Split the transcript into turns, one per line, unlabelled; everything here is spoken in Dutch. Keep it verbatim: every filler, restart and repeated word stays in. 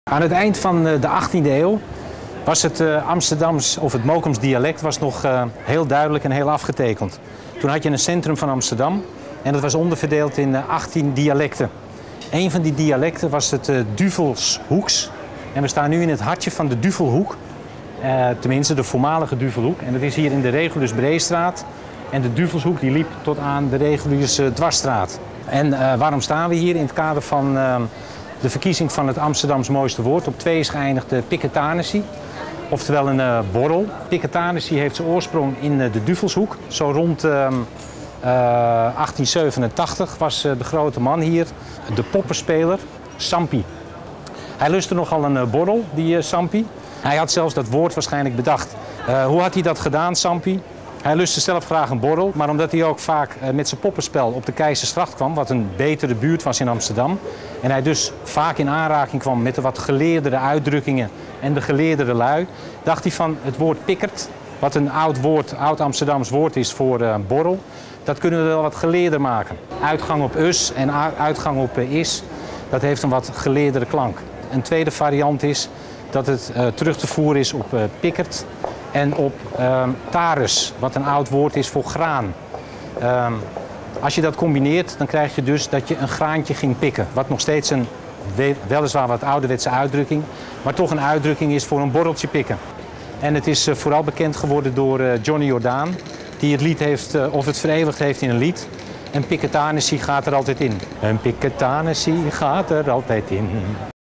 Aan het eind van de achttiende eeuw was het Amsterdams of het Mokoms dialect was nog heel duidelijk en heel afgetekend. Toen had je een centrum van Amsterdam en dat was onderverdeeld in achttien dialecten. Een van die dialecten was het Duvelshoeks. En we staan nu in het hartje van de Duvelhoek, eh, tenminste de voormalige Duvelhoek. En dat is hier in de Regulus Breestraat. En de Duvelshoek die liep tot aan de Regulus Dwarsstraat. En uh, waarom staan we hier? In het kader van uh, de verkiezing van het Amsterdams mooiste woord. Op twee is geëindigd de Piketanessie, oftewel een uh, borrel. Piketanessie heeft zijn oorsprong in uh, de Duvelshoek. Zo rond uh, uh, achttien zevenentachtig was uh, de grote man hier, de poppenspeler Sampi. Hij lustte nogal een uh, borrel, die uh, Sampi. Hij had zelfs dat woord waarschijnlijk bedacht. Uh, hoe had hij dat gedaan, Sampi? Hij lustte zelf graag een borrel, maar omdat hij ook vaak met zijn poppenspel op de Keizersgracht kwam, wat een betere buurt was in Amsterdam, en hij dus vaak in aanraking kwam met de wat geleerdere uitdrukkingen en de geleerdere lui, dacht hij van het woord pikkert, wat een oud woord, oud Amsterdams woord is voor uh, borrel, dat kunnen we wel wat geleerder maken. Uitgang op us en uitgang op uh, is, dat heeft een wat geleerdere klank. Een tweede variant is dat het uh, terug te voeren is op uh, pikkert. En op uh, tarus, wat een oud woord is voor graan. Uh, als je dat combineert, dan krijg je dus dat je een graantje ging pikken. Wat nog steeds een, weliswaar wat ouderwetse uitdrukking, maar toch een uitdrukking is voor een borreltje pikken. En het is uh, vooral bekend geworden door uh, Johnny Jordaan, die het lied heeft, uh, of het vereeuwigd heeft in een lied. En Piketanessie gaat er altijd in. Een Piketanessie gaat er altijd in.